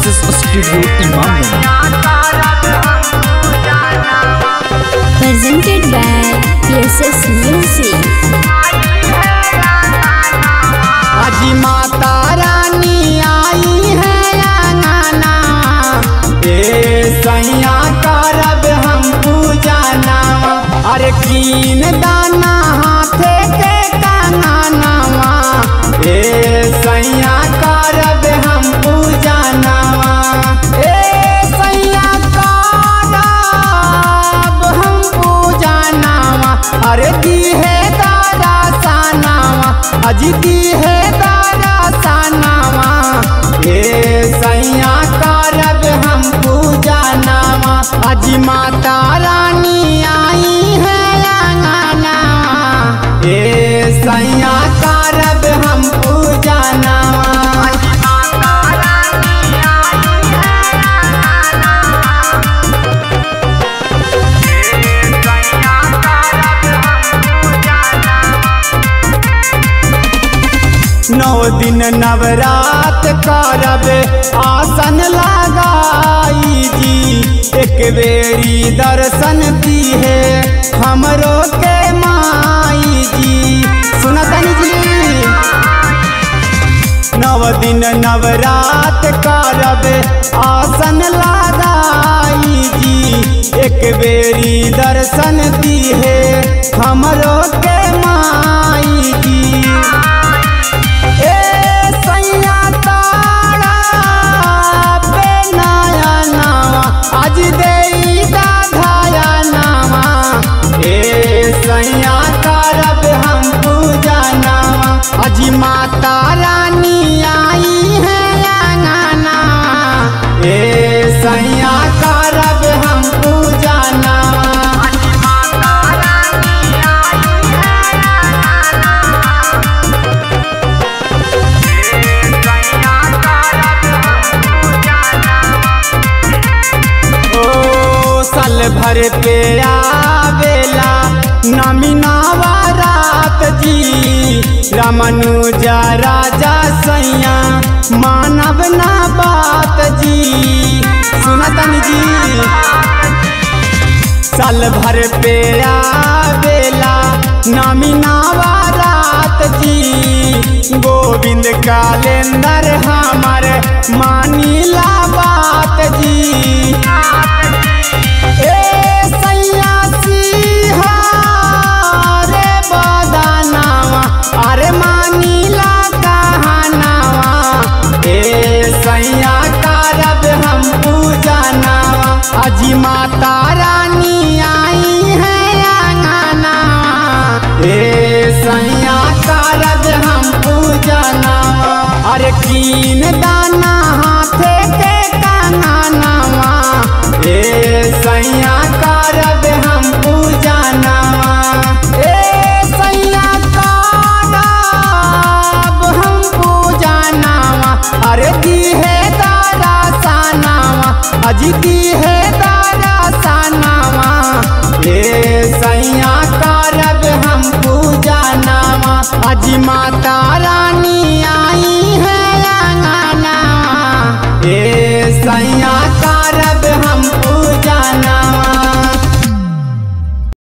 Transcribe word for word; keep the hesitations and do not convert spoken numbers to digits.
S studio Imamganj. Presented by S S Music। आज माता रानी आई है आंगना, ए सैया करब हम पूजना। अरे कीन दाना हाथे के कानवा, ए सैया करब हम पूजना। ए सैया करब हम पूजना। अरे दी है दादा सानावा, अजी दी है दादा सानावा, ए सैया करब हम पूजनावा। अजी माता रानी आई है आंगना, ए सैया करब हम पूजनावा। नौ दिन नवरात करब आसन लगाई जी, एक बेरी दर्शन दी है हमरो के माई जी। सुनतनी जी, नौ दिन नवरात करब आसन लगाई जी, एक बेरी दर्शन दी है हमरो के माई जी। आज दे दाधाया नामा, ए सैया करब हम पूजनावा। अजी माता रानी आई है आंगना, ए सैया करब हम पूजनावा। साल भर पे आवेला नमी नवरात जी, रामानुजा राजा सैया मानव ना बात जी। सुनतनी जी, साल भर पे आवेला नमी नवरात जी, गोविंद कैलेंडर हमार मानीला बात जी। अरे मानीला कहनावा, ए सैया करब हम पूजनावा। अजी माता रानी आई है आंगना, ए सैया करब हम पूजनावा। अरे कीन दाना हाथे के कानवा, ए सैया करब हम पूजनावा। ए सैया अरे दी है दादा सानावा, अजी दी है दादा सानावा, ए सैया करब हम पूजनावा। अजी माता रानी आई है आंगना, ए सैया करब